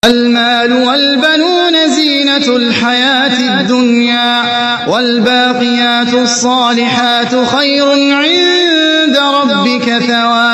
المال والبنون زينة الحياة الدنيا والباقيات الصالحات خير عند ربك ثوابا